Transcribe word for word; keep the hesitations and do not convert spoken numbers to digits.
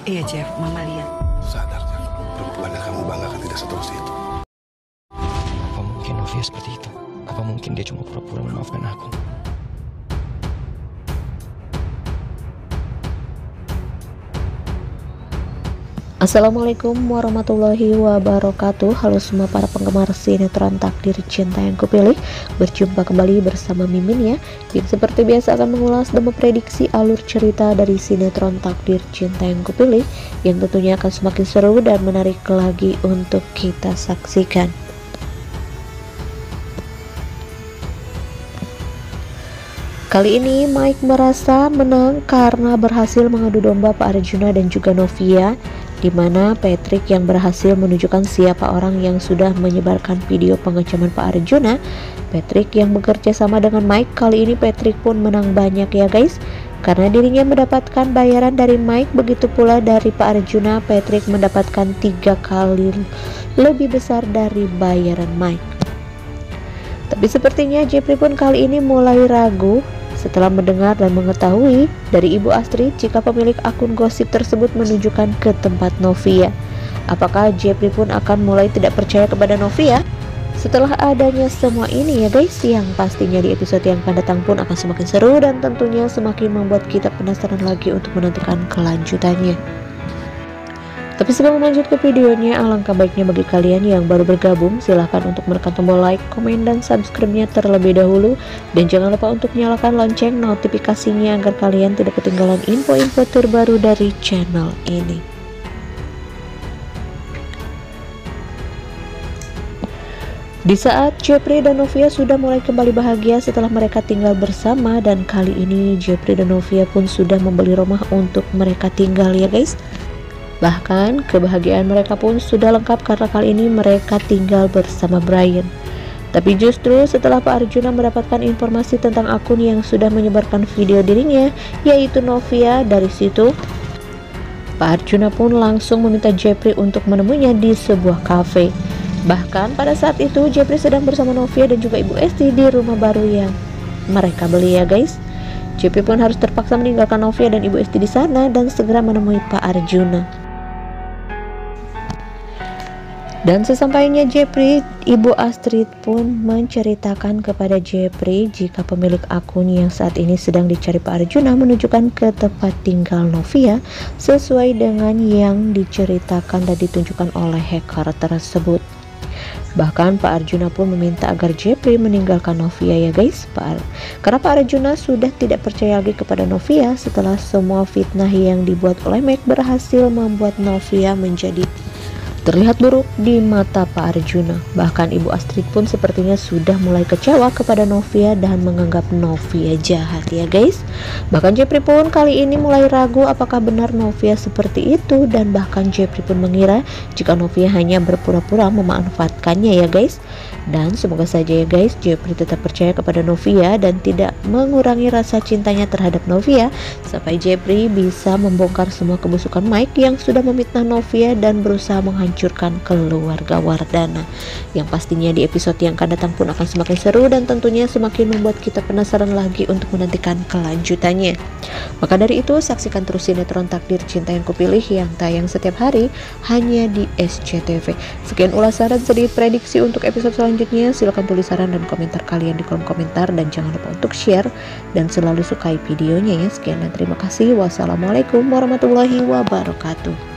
Iya, Jeff, Mama lihat. Sadar, Jeff. Perempuan yang kamu banggakan tidak seterus itu. Apa mungkin Novia seperti itu? Apa mungkin dia cuma pura-pura memaafkan aku? Assalamualaikum warahmatullahi wabarakatuh. Halo semua para penggemar sinetron Takdir Cinta yang Kupilih. Berjumpa kembali bersama Mimin ya, yang seperti biasa akan mengulas dan memprediksi alur cerita dari sinetron Takdir Cinta yang Kupilih, yang tentunya akan semakin seru dan menarik lagi untuk kita saksikan. Kali ini Mike merasa menang karena berhasil mengadu domba Pak Arjuna dan juga Novia, di mana Patrick yang berhasil menunjukkan siapa orang yang sudah menyebarkan video pengecaman Pak Arjuna. Patrick yang bekerja sama dengan Mike. Kali ini Patrick pun menang banyak ya guys, karena dirinya mendapatkan bayaran dari Mike. Begitu pula dari Pak Arjuna, Patrick mendapatkan tiga kali lebih besar dari bayaran Mike. Tapi sepertinya Jeffrey pun kali ini mulai ragu setelah mendengar dan mengetahui dari Ibu Astrid jika pemilik akun gosip tersebut menunjukkan ke tempat Novia. Apakah Jeffrey pun akan mulai tidak percaya kepada Novia? Setelah adanya semua ini ya guys, yang pastinya di episode yang akan datang pun akan semakin seru dan tentunya semakin membuat kita penasaran lagi untuk menantikan kelanjutannya. Tapi sebelum lanjut ke videonya, alangkah baiknya bagi kalian yang baru bergabung, silahkan untuk menekan tombol like, komen, dan subscribe-nya terlebih dahulu. Dan jangan lupa untuk nyalakan lonceng notifikasinya agar kalian tidak ketinggalan info-info terbaru dari channel ini. Di saat Jeffrey dan Novia sudah mulai kembali bahagia setelah mereka tinggal bersama, dan kali ini Jeffrey dan Novia pun sudah membeli rumah untuk mereka tinggal ya guys. Bahkan kebahagiaan mereka pun sudah lengkap karena kali ini mereka tinggal bersama Brian. Tapi justru setelah Pak Arjuna mendapatkan informasi tentang akun yang sudah menyebarkan video dirinya, yaitu Novia, dari situ Pak Arjuna pun langsung meminta Jeffrey untuk menemuinya di sebuah kafe. Bahkan pada saat itu Jeffrey sedang bersama Novia dan juga Ibu Esti di rumah baru yang mereka beli ya guys. Jeffrey pun harus terpaksa meninggalkan Novia dan Ibu Esti di sana dan segera menemui Pak Arjuna. Dan sesampainya Jeffrey, Ibu Astrid pun menceritakan kepada Jeffrey jika pemilik akun yang saat ini sedang dicari Pak Arjuna menunjukkan ke tempat tinggal Novia sesuai dengan yang diceritakan dan ditunjukkan oleh hacker tersebut. Bahkan Pak Arjuna pun meminta agar Jeffrey meninggalkan Novia ya guys, Pak. Karena Pak Arjuna sudah tidak percaya lagi kepada Novia setelah semua fitnah yang dibuat oleh Mike berhasil membuat Novia menjadi terlihat buruk di mata Pak Arjuna. Bahkan Ibu Astrid pun sepertinya sudah mulai kecewa kepada Novia dan menganggap Novia jahat ya guys. Bahkan Jeffrey pun kali ini mulai ragu apakah benar Novia seperti itu, dan bahkan Jeffrey pun mengira jika Novia hanya berpura-pura memanfaatkannya ya guys. Dan semoga saja ya guys Jeffrey tetap percaya kepada Novia dan tidak mengurangi rasa cintanya terhadap Novia, sampai Jeffrey bisa membongkar semua kebusukan Mike yang sudah memfitnah Novia dan berusaha menghancurkan keluarga Wardana. Yang pastinya di episode yang akan datang pun akan semakin seru dan tentunya semakin membuat kita penasaran lagi untuk menantikan kelanjutannya. Maka dari itu saksikan terus sinetron Takdir Cinta yang Kupilih yang tayang setiap hari hanya di S C T V. Sekian ulasan dan sedikit prediksi untuk episode selanjutnya. Silahkan tulis saran dan komentar kalian di kolom komentar dan jangan lupa untuk share dan selalu sukai videonya ya. Sekian dan terima kasih. Wassalamualaikum warahmatullahi wabarakatuh.